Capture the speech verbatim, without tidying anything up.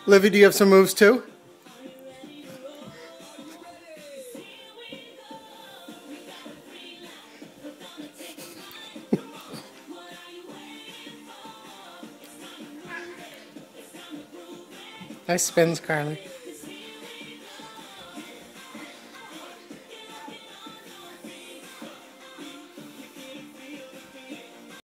Livy, do you have some moves too? Nice spins, Carly.